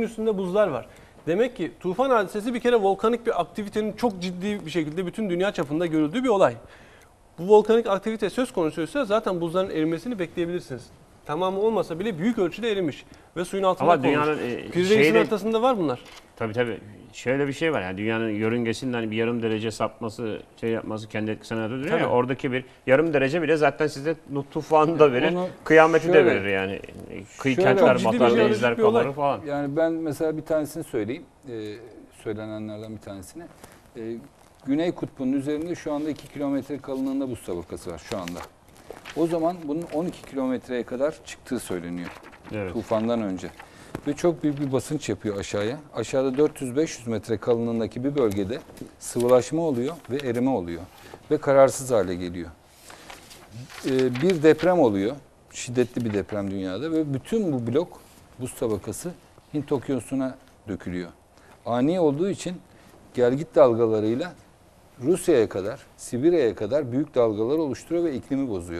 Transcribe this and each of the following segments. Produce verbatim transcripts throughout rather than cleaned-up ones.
üstünde buzlar var. Demek ki tufan hadisesi bir kere volkanik bir aktivitenin çok ciddi bir şekilde bütün dünya çapında görüldüğü bir olay. Bu volkanik aktivite söz konusuysa zaten buzların erimesini bekleyebilirsiniz. Tamamı olmasa bile büyük ölçüde erimiş ve suyun altında Ama kalmış. dünyanın e, Kuzey şeyde, haritasında var bunlar. Tabii tabii. Şöyle bir şey var yani dünyanın yörüngesinden bir yarım derece sapması, şey yapması kendi etkisine duruyor Tabii. ya, oradaki bir yarım derece bile zaten size tufanı da verir, Onu kıyameti şöyle, de verir yani. Kıyı şöyle kentler çok ciddi bir batar, jeolojik denizler bir olay. kabarır falan. Yani ben mesela bir tanesini söyleyeyim. Ee, söylenenlerden bir tanesini. Ee, Güney Kutbu'nun üzerinde şu anda iki kilometre kalınlığında buz tabakası var şu anda. O zaman bunun on iki kilometreye kadar çıktığı söyleniyor. Evet. Tufandan önce. Ve çok büyük bir basınç yapıyor aşağıya. Aşağıda dört yüz beş yüz metre kalınlığındaki bir bölgede sıvılaşma oluyor ve erime oluyor. Ve kararsız hale geliyor. Ee, bir deprem oluyor. Şiddetli bir deprem dünyada ve bütün bu blok buz tabakası Hint Okyanusu'na dökülüyor. Ani olduğu için gelgit dalgalarıyla Rusya'ya kadar, Sibirya'ya kadar büyük dalgalar oluşturuyor ve iklimi bozuyor.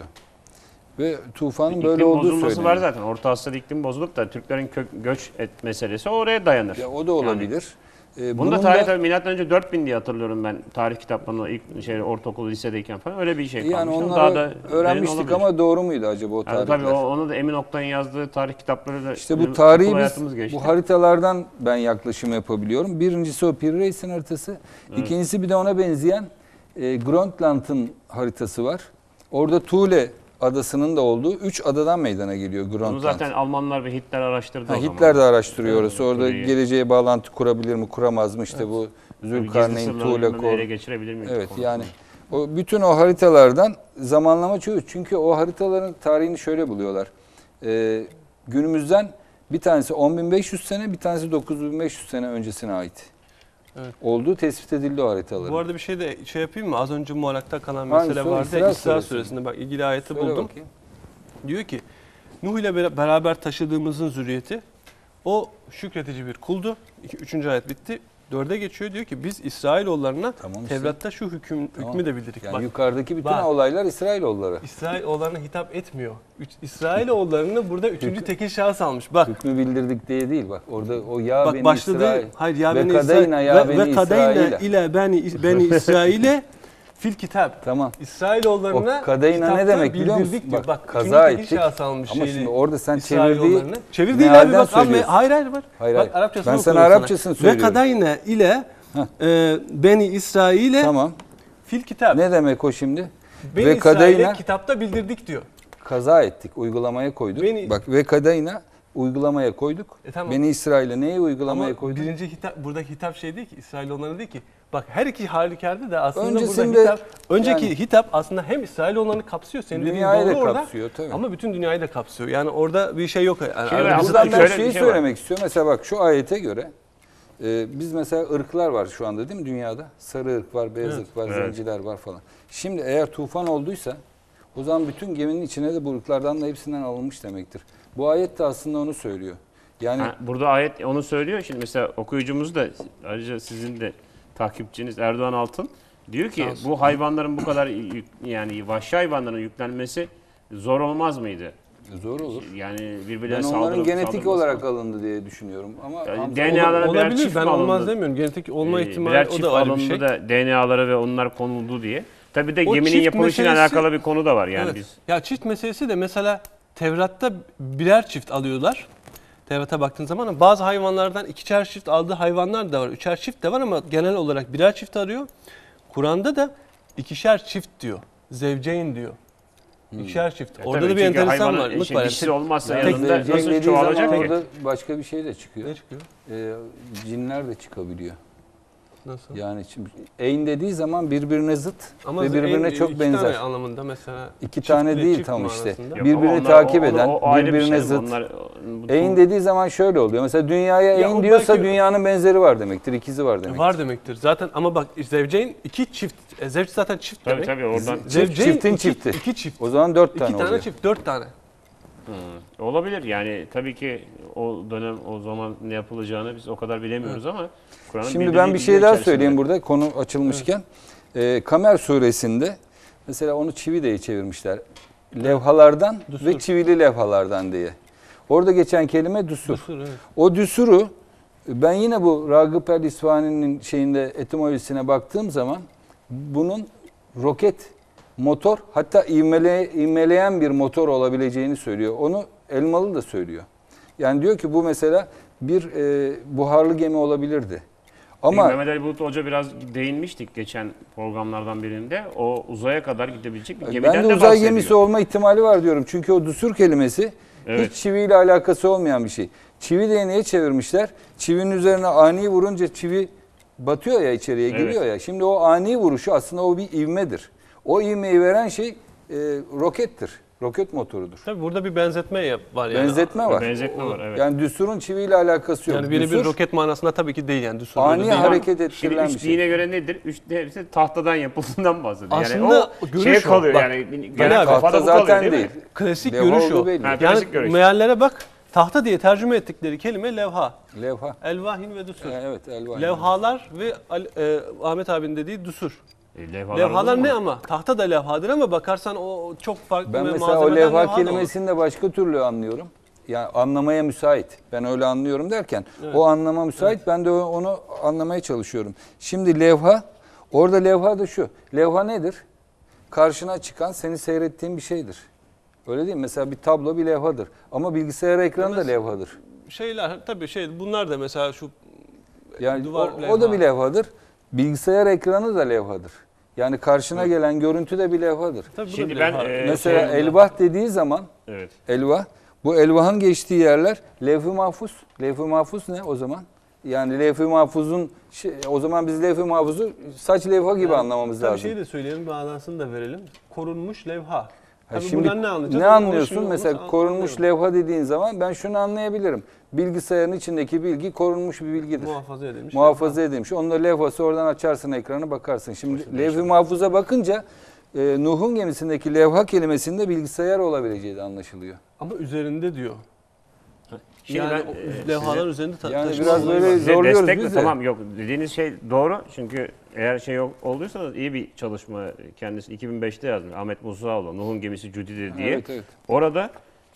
Ve tufanın İklim böyle olduğu bozulması söyleniyor. var zaten. Orta Asya'da iklim bozulup da Türklerin kök, göç et meselesi oraya dayanır. Ya o da olabilir. Yani, ee, Bunda bunun tarih da, tabii milattan önce dört bin diye hatırlıyorum ben tarih kitaplarında ilk şey ortaokul lisedeyken falan öyle bir şey kalmış. yani onları Daha da öğrenmiştik ama doğru muydu acaba o tarihler? Yani tabii o, onu da Emin Oktay'ın yazdığı tarih kitapları da İşte bu tarihi biz hayatımız geçti. bu haritalardan ben yaklaşım yapabiliyorum. Birincisi o Piri Reis'in haritası. Evet. İkincisi bir de ona benzeyen e, Grönland'ın haritası var. Orada Thule adasının da olduğu üç adadan meydana geliyor Grönland. Bunu zaten Almanlar ve Hitler araştırdı ha, o zaman. Hitler de araştırıyor orası. Evet, Orada Thule'yi. geleceğe bağlantı kurabilir mi, kuramaz mı? İşte evet. Bu Zülkarneyn, Thule, Kor. Ele geçirebilir mi? Evet yani o bütün o haritalardan zamanlama çoğu. Çünkü o haritaların tarihini şöyle buluyorlar. Ee, günümüzden bir tanesi on bin beş yüz sene, bir tanesi dokuz bin beş yüz sene öncesine ait. Evet. Olduğu tespit edildi o haritaların. Bu arada bir şey de şey yapayım mı? Az önce muallakta kalan Hangi mesele soru? vardı. İsra İsra Suresi. Suresi'nde bak ilgili ayeti Söyle buldum. bakayım. Diyor ki Nuh ile bera- beraber taşıdığımızın zürriyeti o şükretici bir kuldu. İki, üçüncü ayet bitti. Dörde geçiyor diyor ki biz İsrailoğullarına Tamam işte. Tevrat'ta şu hüküm, Tamam. hükmü de bildirdik. Yani Bak, yukarıdaki bütün bak. olaylar İsrailoğulları. İsrailoğullarına hitap etmiyor. Üç, İsrailoğullarını burada üçüncü tekil şahıs almış. Bak. Hükmü bildirdik diye değil bak. Orada o ya Bak beni başladı. İsrail. Hayır ya ve beni kadayna İsrail ya ve, beni ve kadayna İsrail'e. ile beni beni İsrail'e fil kitap. Tamam. İsrailoğullarına O kadayna ne demek biliyor musun? bildirdik diyor. Bak, Bak kaza üçüncü tekil ettik. şahıs almış Ama şeyi. şimdi orada sen İsrailoğullarını. çevirdiği Çevir değil abi mealden bak. Abi, söylüyorsun. hayır hayır bak. Hayır, bak hayır. Arapçasını Ben sana okuyorum Arapçasını Ve söylüyorum. kadayna ile e, beni İsrail'e Tamam. fil kitap. Ne demek o şimdi? Beni ve İsrail'e kadayna kitapta bildirdik diyor. kaza ettik, uygulamaya koyduk. Beni- Bak ve kadayna uygulamaya koyduk. E tamam. Beni İsrail'e neyi uygulamaya Ama koyduk? birinci hitap, buradaki hitap şey değil ki, İsrailoğullarına değil ki. Bak her iki halükarda da aslında Öncesinde burada hitap, önceki yani- hitap aslında hem İsrailoğullarını kapsıyor, senin dediğin Dünyayı doğru da orada. kapsıyor tabii. Ama bütün dünyayı da kapsıyor. Yani orada bir şey yok. Yani Şey arada var, bir aslında zıtlık Buradan ben şöyle bir şeyi şey var. söylemek istiyorum. Mesela bak şu ayete göre e, biz mesela ırklar var şu anda değil mi dünyada? Sarı ırk var, beyaz Evet. ırk var, Evet. zenciler var falan. Şimdi eğer tufan olduysa o zaman bütün geminin içine de bu ırklardan da hepsinden alınmış demektir. Bu ayet de aslında onu söylüyor. Yani Ha, burada ayet onu söylüyor. Şimdi mesela okuyucumuz da ayrıca sizin de takipçiniz Erdoğan Altın diyor ki Sağ olsun. bu hayvanların bu kadar yük, yani vahşi hayvanların yüklenmesi zor olmaz mıydı? zor olur. Yani Ben birbirlerine onların saldırıp genetik saldırması olarak falan. alındı diye düşünüyorum. Ama Yani Hamza- D N A'lara birer olabilir. çift Ben mi olmaz alındı? demiyorum. Genetik olma Ee, ihtimali birer o çift da ayrı bir alındı şey. da D N A'lara ve onlar konuldu diye. Tabii de O geminin çift yapılışıyla meselesi- alakalı bir konu da var yani Evet. biz. Ya çift meselesi de mesela Tevrat'ta birer çift alıyorlar. Tevrat'a baktığın zaman bazı hayvanlardan ikişer çift aldığı hayvanlar da var. Üçer çift de var ama genel olarak birer çift arıyor. Kur'an'da da ikişer çift diyor. Zevceyn diyor. İkişer çift. E Orada tabii da bir çünkü enteresan hayvanın var. işin Mutlaka. dişisi olmazsa Yani yanında zevceyn nasıl dediği çoğalacak zaman ki? orada başka bir şey de çıkıyor. Ne çıkıyor? Ee, cinler de çıkabiliyor. Nasıl? Yani şimdi eyn dediği zaman birbirine zıt Ama ve birbirine en- çok iki benzer. tane anlamında mesela. İki çift tane ile değil çift tam işte. manasında. Yok, Birbirini ama onlar- takip o- o- eden, o ayrı bir birbirine şey. zıt. Onlar, bu- Eyn dediği zaman şöyle oluyor. Mesela dünyaya Ya eyn o diyorsa belki- dünyanın benzeri var demektir. İkizi var demektir. Var demektir. Zaten ama bak zevceyn iki çift. E, zevç zaten çift Tabii demek. tabii oradan. Çift, Zevceyn çiftin iki, çifti. iki çift. O zaman dört İki tane, tane oluyor. çift, dört tane. Hı, olabilir yani tabii ki o dönem o zaman ne yapılacağını biz o kadar bilemiyoruz ama Kur'an'ın Şimdi bildiği ben bir şey bilgi daha içerisinde. söyleyeyim burada konu açılmışken. Ee, Kamer suresinde mesela onu çivi diye çevirmişler. Levhalardan Düsur. ve çivili levhalardan diye. Orada geçen kelime düsur. Düsur, evet. O düsuru Ben yine bu Ragıp el İsfahani'nin şeyinde etimolojisine baktığım zaman bunun roket, motor, hatta ivmele, ivmeleyen bir motor olabileceğini söylüyor. Onu Elmalı da söylüyor. Yani diyor ki bu mesela bir e, buharlı gemi olabilirdi. Ama Ama Mehmet Ali Bulut Hoca biraz değinmiştik geçen programlardan birinde. O uzaya kadar gidebilecek bir gemiden ben de de uzay bahsediyor. gemisi olma ihtimali var diyorum. Çünkü o düsur kelimesi Evet. hiç çiviyle alakası olmayan bir şey. Çivi değneğe çevirmişler. Çivinin üzerine ani vurunca çivi batıyor ya, içeriye Evet. giriyor ya. Şimdi o ani vuruşu aslında o bir ivmedir. O ivmeyi veren şey e, rokettir. Roket motorudur. Tabii burada bir benzetme yap- var yani. Benzetme var. Benzetme var, evet. Yani düsturun çiviyle alakası yok. Yani biri bir Düstur, roket manasında tabii ki değil yani. Düstur ani öyle değil. hareket Şimdi ettirilen bir üç şey. dine göre nedir? Üç de hepsi tahtadan yapıldığından bahsediyor. Aslında yani o görüş şeye o. kalıyor Bak, yani. Ali Genel abi, kafada Tahta bu kalıyor zaten değil. değil. mi? Klasik Levha görüş olduğu o. belli. Ha, Yani klasik görüş. meallere bak. Tahta diye tercüme ettikleri kelime levha. Levha. Elvahin ve düsur. E, Evet, elva. Levhalar ve Ali- e, Ahmet abinin dediği düsur. E, levhalar, Levhalar olur mu? ne ama? Tahta da levhadır ama bakarsan o çok farklı Ben ve mesela o malzemeden levha levha da olur. kelimesini de başka türlü anlıyorum. Yani anlamaya müsait. Ben öyle anlıyorum derken Evet. o anlama müsait. Ben de onu anlamaya çalışıyorum. Şimdi levha, orada levha da şu. Levha nedir? Karşına çıkan, seni seyrettiğin bir şeydir. Öyle değil mi? Mesela bir tablo bir levhadır. Ama bilgisayar ekranı da Mesela- levhadır. Şeyler tabii şey bunlar da mesela şu Yani duvar o, levha. o da bir levhadır. Bilgisayar ekranı da levhadır. Yani karşına gelen görüntü de bir levhadır. Tabii bu da Şimdi bir ben, levha. e, Mesela şey- elvah dediği zaman Evet. elvah, bu elvahın geçtiği yerler levh-i mahfuz. Levh-i mahfuz ne o zaman? Yani levh-i mahfuzun şey, o zaman biz levh-i mahfuzu saç levha gibi Yani anlamamız tabii lazım. şeyi de söyleyelim, bağlansını da verelim. Korunmuş levha. Ha, Tabii şimdi buradan ne anlayacağız? ne Onu anlıyorsun? konuşmuyor Mesela olmaz, korunmuş anlıyorum. levha dediğin zaman ben şunu anlayabilirim. Bilgisayarın içindeki bilgi korunmuş bir bilgidir. Muhafaza edilmiş. Muhafaza edilmiş. Onun da levhası, oradan açarsın ekranı, bakarsın. Şimdi levh-i mahfuza bakınca e, Nuh'un gemisindeki levha kelimesinde bilgisayar olabileceği de anlaşılıyor. Ama üzerinde diyor. Şimdi yani ben, o e, levhalar size- üzerinde ta- Yani taşıma biraz olayı böyle var. Size zorluyoruz destekle- biz de. Tamam yok dediğiniz şey doğru. Çünkü eğer şey yok, olduysa iyi bir çalışma kendisi iki bin beşte yazmış. Ahmet Musaoğlu Nuh'un gemisi Cudi'dir diye. Evet, evet. Orada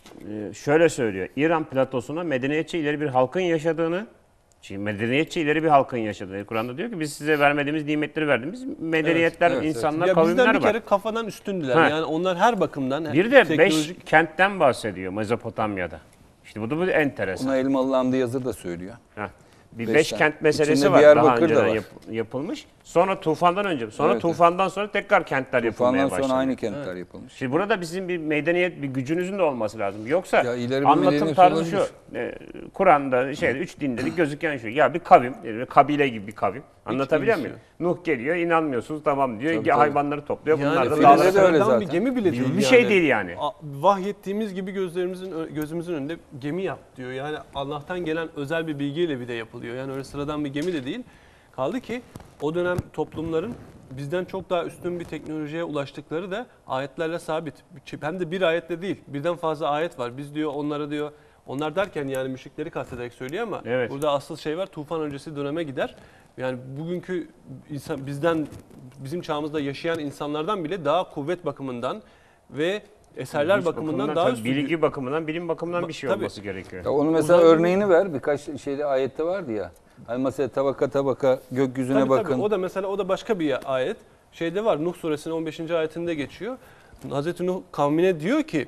e, şöyle söylüyor. İran platosuna medeniyetçi ileri bir halkın yaşadığını, şimdi medeniyetçi ileri bir halkın yaşadığını. Kur'an'da diyor ki biz size vermediğimiz nimetleri verdiğimiz medeniyetler, evet, evet. insanlar, Ya bizden kavimler bir var. kere kafadan üstündüler. Ha. Yani onlar her bakımdan Bir de teknolojik beş kentten bahsediyor Mezopotamya'da. İşte bu da bu da enteresan. Buna Elmalı Hamdi Yazır da söylüyor. Heh. Bir Beş beş tane. kent meselesi İçinde var daha Diyarbakır da önceden var. yap- yapılmış. Sonra tufandan önce, sonra Evet, tufandan sonra tekrar kentler yapılmaya Tufandan başladı. sonra aynı kentler yapılmış. Şimdi burada bizim bir medeniyet, bir gücünüzün de olması lazım. Yoksa Ya ileri bir anlatım medeniyet tarzı şu. olabilir. e, Kur'an'da şey üç dinde de gözüken şu. Ya bir kavim, yani bir kabile gibi bir kavim. Anlatabiliyor ilgisi muyum? Nuh geliyor, inanmıyorsunuz tamam diyor. Tabii, Ya tabii. hayvanları topluyor. yani Bunlar da Filede dağlara de öyle sıradan bir zaten. gemi bile Gibi değil bir şey değil yani. A- Vahyettiğimiz gibi gözlerimizin ö- gözümüzün önünde gemi yap diyor. Yani Allah'tan gelen özel bir bilgiyle bir de yapılıyor. Yani öyle sıradan bir gemi de değil. Kaldı ki o dönem toplumların bizden çok daha üstün bir teknolojiye ulaştıkları da ayetlerle sabit. Hem de bir ayetle değil, birden fazla ayet var. Biz diyor onlara diyor, onlar derken yani müşrikleri kastederek söylüyor ama Evet. burada asıl şey var, tufan öncesi döneme gider. Yani bugünkü insan, bizden bizim çağımızda yaşayan insanlardan bile daha kuvvet bakımından ve eserler Bilgi bakımından daha tabii üstün. bilgi bakımından, bilim bakımından Ba- bir şey tabii. olması gerekiyor. Ya onu mesela Uzay örneğini ver. Birkaç şeyde ayette vardı ya. Hani mesela tabaka tabaka gökyüzüne Tabii, bakın. tabii. O da mesela o da başka bir ayet. Şeyde var, Nuh suresinin on beşinci ayetinde geçiyor. Hazreti Nuh kavmine diyor ki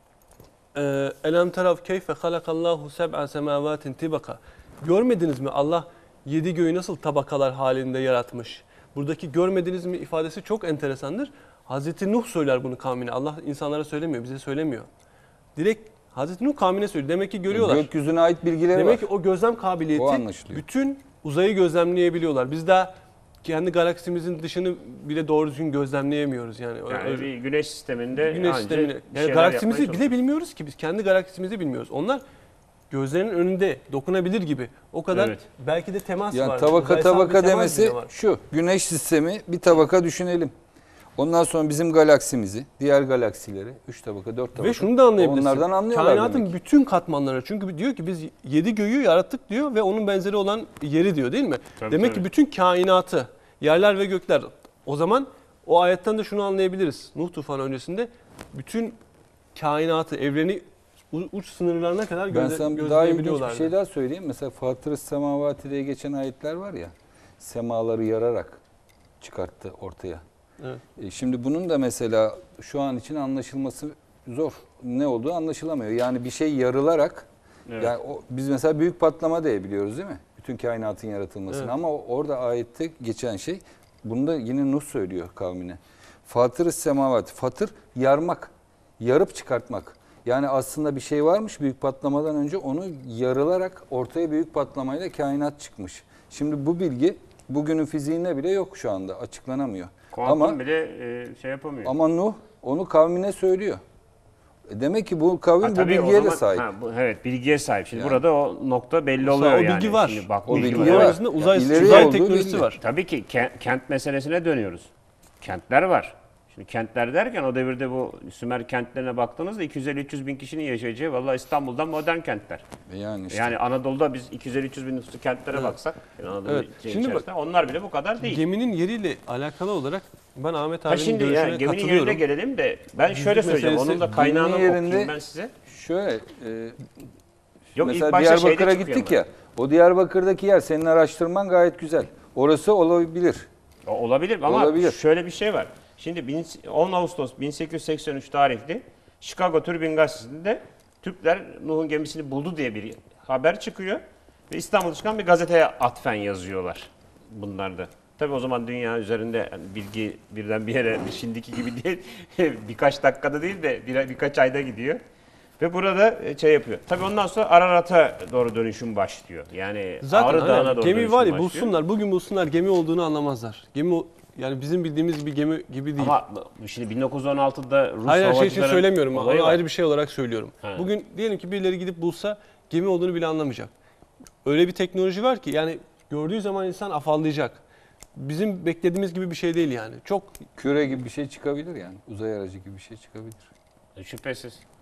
e, Elem terav keyfe halakallahu seb'a semavatin tibaka. Görmediniz mi Allah yedi göğü nasıl tabakalar halinde yaratmış? Buradaki görmediniz mi ifadesi çok enteresandır. Hazreti Nuh söyler bunu kavmine. Allah insanlara söylemiyor, bize söylemiyor. Direkt Hazreti Nuh kavmine söylüyor. Demek ki görüyorlar. Gökyüzüne ait bilgileri Demek var. ki o gözlem kabiliyeti O anlaşılıyor. bütün uzayı gözlemleyebiliyorlar. Biz daha kendi galaksimizin dışını bile doğru düzgün gözlemleyemiyoruz yani. Yani Öyle- bir güneş sisteminde Güneş anca sistemini. bir Yani şeyler galaksimizi yapmaya bile bilmiyoruz ki biz kendi galaksimizi bilmiyoruz. Onlar gözlerinin önünde dokunabilir gibi. O kadar Evet. belki de temas Yani var. tabaka Uzaysal bir tabaka temas demesi bile var. şu. Güneş sistemi bir tabaka düşünelim. Ondan sonra bizim galaksimizi, diğer galaksileri, üç tabaka, dört tabaka. Ve şunu da anlayabilirsin. Onlardan anlıyorlar Kainatın demek ki. bütün katmanları. Çünkü diyor ki biz yedi göğü yarattık diyor ve onun benzeri olan yeri diyor değil mi? Tabii, Demek tabii. ki bütün kainatı, yerler ve gökler. O zaman o ayetten de şunu anlayabiliriz. Nuh tufanı öncesinde bütün kainatı, evreni u- uç sınırlarına kadar Ben göze, sana daha ilginç bir gözleyebiliyorlardı. şey daha söyleyeyim. Mesela Fatır-ı Semavati diye geçen ayetler var ya, semaları yararak çıkarttı ortaya. Evet. E şimdi bunun da mesela şu an için anlaşılması zor. Ne olduğu anlaşılamıyor. Yani bir şey yarılarak, Evet. yani o, biz mesela büyük patlama diye biliyoruz değil mi? Bütün kainatın yaratılmasını. Evet. Ama orada ayette geçen şey, bunu da yine Nuh söylüyor kavmine. Fatır-ı Semavati, fatır yarmak, yarıp çıkartmak. Yani aslında bir şey varmış büyük patlamadan önce, onu yarılarak ortaya büyük patlamayla kainat çıkmış. Şimdi bu bilgi bugünün fiziğinde bile yok şu anda, açıklanamıyor. Kuantum Ama bile e, şey yapamıyor. ama Nuh onu kavmine söylüyor. E demek ki bu kavim Ha, bu tabii o bilgiye de zaman- sahip. ha, bu, evet, bilgiye sahip. Şimdi Yani. burada o nokta belli O oluyor bilgi yani. var. Şimdi bak, O bilgi bilgi var. Bunun var. arasında uzay, İleri uzay olduğu teknolojisi belli. var. Tabii ki ke- kent meselesine dönüyoruz. Kentler var. Şimdi kentler derken o devirde bu Sümer kentlerine baktığınızda iki yüz elli üç yüz bin kişinin yaşayacağı, vallahi İstanbul'dan modern kentler. Yani işte. Yani Anadolu'da biz iki yüz elli üç yüz bin nüfuslu kentlere baksak, yani Anadolu Evet. şey Şimdi içerisinde, onlar bile bu kadar değil. Geminin yeriyle alakalı olarak ben Ahmet Ha abinin şimdi görüşüne yani geminin katılıyorum. yerine gelelim de ben şöyle Gizlilik söyleyeceğim. meselesi, Onun da kaynağını geminin yerinde- okuyayım ben size. Şöyle, e, Yok, ilk mesela başta şeyde Diyarbakır'a çıkıyor gittik ama. ya. O Diyarbakır'daki yer senin araştırman gayet güzel. Orası olabilir. O- Olabilir ama Olabilir. şöyle bir şey var. Şimdi bin- on Ağustos bin sekiz yüz seksen üç tarihli Chicago Tribune Gazetesi'nde Türkler Nuh'un gemisini buldu diye bir haber çıkıyor. Ve İstanbul'da çıkan bir gazeteye atfen yazıyorlar bunlar da. Tabii o zaman dünya üzerinde yani bilgi birden bir yere şimdiki gibi değil, birkaç dakikada değil de bir, birkaç ayda gidiyor. Ve burada şey yapıyor. Tabii ondan sonra Ararat'a doğru dönüşüm başlıyor. Yani Zaten Ağrı Dağı'na hani doğru gemi dönüşüm var ya başlıyor. bulsunlar, bugün bulsunlar gemi olduğunu anlamazlar. Gemi o- yani bizim bildiğimiz bir gemi gibi değil. Ama şimdi bin dokuz yüz on altıda Rus Hayır her şey için havacıların söylemiyorum. olayı Onu var. ayrı bir şey olarak söylüyorum. He. Bugün diyelim ki birileri gidip bulsa gemi olduğunu bile anlamayacak. Öyle bir teknoloji var ki yani gördüğü zaman insan afallayacak. Bizim beklediğimiz gibi bir şey değil yani. Çok Küre gibi bir şey çıkabilir yani. Uzay aracı gibi bir şey çıkabilir. Şüphesiz.